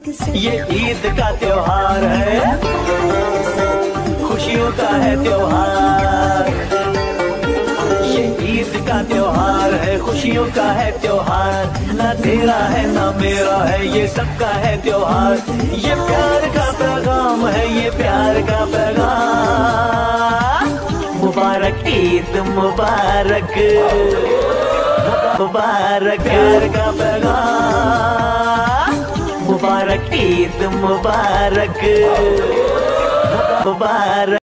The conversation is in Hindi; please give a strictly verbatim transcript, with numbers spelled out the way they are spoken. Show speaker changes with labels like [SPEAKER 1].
[SPEAKER 1] ये ईद का त्योहार है, खुशियों का है त्योहार। ये ईद का त्योहार है, खुशियों का है त्योहार। ना तेरा है ना मेरा है, ये सबका है त्योहार। ये प्यार का पैगाम है, ये प्यार का पैगाम। मुबारक ईद मुबारक मुबारक, प्यार का पैगाम। मुबारक ईद मुबारक मुबारक।